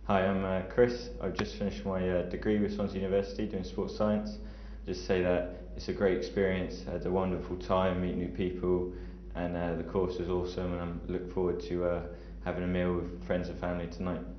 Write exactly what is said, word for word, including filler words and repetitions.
Hi, I'm uh, Chris. I've just finished my uh, degree with Swansea University doing sports science. Just say that it's a great experience. I had a wonderful time, meet new people, and uh, the course was awesome, and I look forward to uh, having a meal with friends and family tonight.